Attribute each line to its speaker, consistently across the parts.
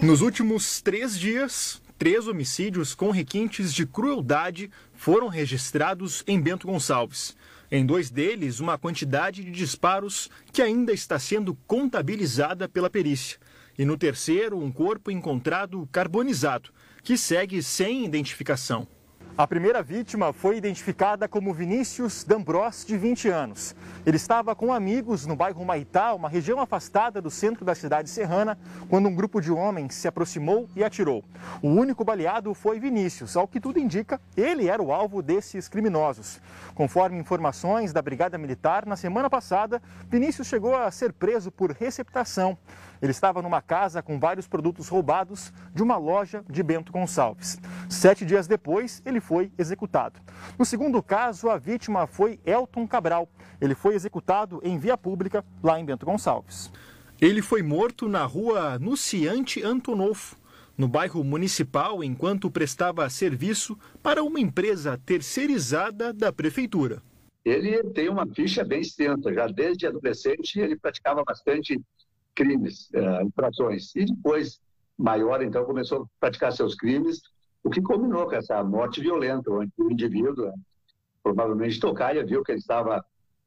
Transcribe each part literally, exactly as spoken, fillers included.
Speaker 1: Nos últimos três dias, três homicídios com requintes de crueldade foram registrados em Bento Gonçalves. Em dois deles, uma quantidade de disparos que ainda está sendo contabilizada pela perícia. E no terceiro, um corpo encontrado carbonizado, que segue sem identificação. A primeira vítima foi identificada como Vinícius D'Ambros, de vinte anos. Ele estava com amigos no bairro Humaitá, uma região afastada do centro da cidade serrana, quando um grupo de homens se aproximou e atirou. O único baleado foi Vinícius. Ao que tudo indica, ele era o alvo desses criminosos. Conforme informações da Brigada Militar, na semana passada, Vinícius chegou a ser preso por receptação. Ele estava numa casa com vários produtos roubados de uma loja de Bento Gonçalves. Sete dias depois, ele foi executado. No segundo caso, a vítima foi Elton Cabral. Ele foi executado em via pública lá em Bento Gonçalves. Ele foi morto na rua Nuciante Antonolfo, no bairro Municipal, enquanto prestava serviço para uma empresa terceirizada da prefeitura.
Speaker 2: Ele tem uma ficha bem extensa. Já desde adolescente ele praticava bastante crimes, uh, infrações. E depois, maior, então, começou a praticar seus crimes, o que culminou com essa morte violenta, onde o indivíduo, provavelmente tocaia, viu que ele estava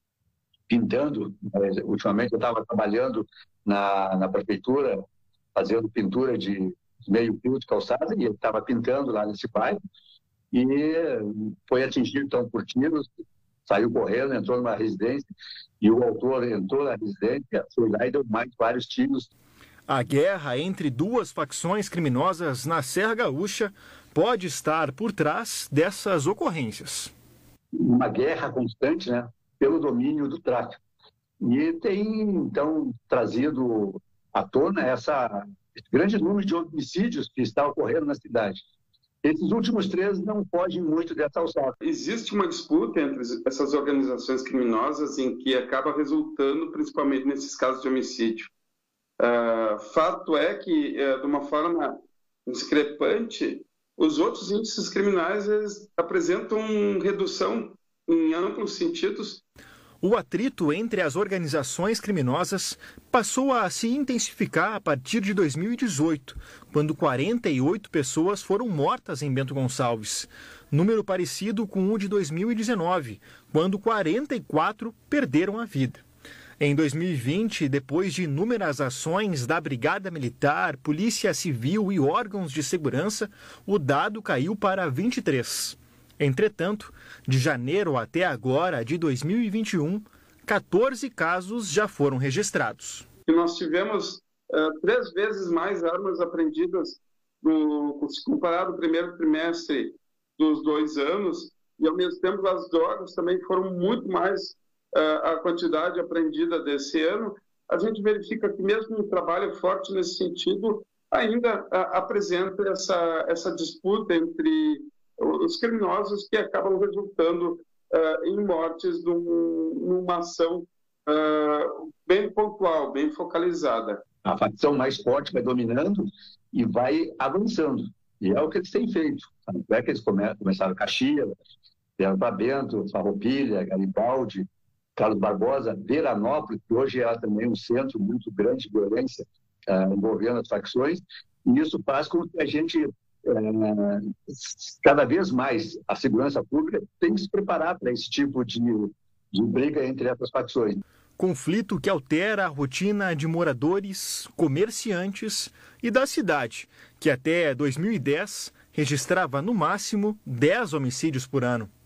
Speaker 2: pintando. Uh, ultimamente eu estava trabalhando na, na prefeitura, fazendo pintura de meio fio de calçada, e ele estava pintando lá nesse bairro, e foi atingido, então, por tiros, saiu correndo, entrou numa residência, e o autor entrou na residência, foi lá e deu mais vários tiros.
Speaker 1: A guerra entre duas facções criminosas na Serra Gaúcha pode estar por trás dessas ocorrências.
Speaker 2: Uma guerra constante, né, pelo domínio do tráfico. E tem, então, trazido à tona essa, esse grande número de homicídios que está ocorrendo na cidade. Esses últimos três não fogem muito dessa alçada.
Speaker 3: Existe uma disputa entre essas organizações criminosas em que acaba resultando principalmente nesses casos de homicídio. Uh, fato é que, uh, de uma forma discrepante, os outros índices criminais eles apresentam redução em amplos sentidos.
Speaker 1: O atrito entre as organizações criminosas passou a se intensificar a partir de dois mil e dezoito, quando quarenta e oito pessoas foram mortas em Bento Gonçalves, número parecido com o de dois mil e dezenove, quando quarenta e quatro perderam a vida. Em dois mil e vinte, depois de inúmeras ações da Brigada Militar, Polícia Civil e órgãos de segurança, o dado caiu para vinte e três. Entretanto, de janeiro até agora, de dois mil e vinte e um, quatorze casos já foram registrados.
Speaker 3: E nós tivemos uh, três vezes mais armas apreendidas no, se comparado ao primeiro trimestre dos dois anos, e ao mesmo tempo as drogas também foram muito mais uh, a quantidade apreendida desse ano. A gente verifica que mesmo um trabalho forte nesse sentido ainda uh, apresenta essa, essa disputa entre os criminosos que acabam resultando uh, em mortes num, numa ação uh, bem pontual, bem focalizada.
Speaker 2: A facção mais forte vai dominando e vai avançando. E é o que eles têm feito. É que eles come começaram Caxias, vieram para Bento, Farroupilha, Garibaldi, Carlos Barbosa, Veranópolis, que hoje é também um centro muito grande de violência uh, envolvendo as facções. E isso faz com que a gente cada vez mais a segurança pública tem que se preparar para esse tipo de, de briga entre essas facções.
Speaker 1: Conflito que altera a rotina de moradores, comerciantes e da cidade, que até dois mil e dez registrava no máximo dez homicídios por ano.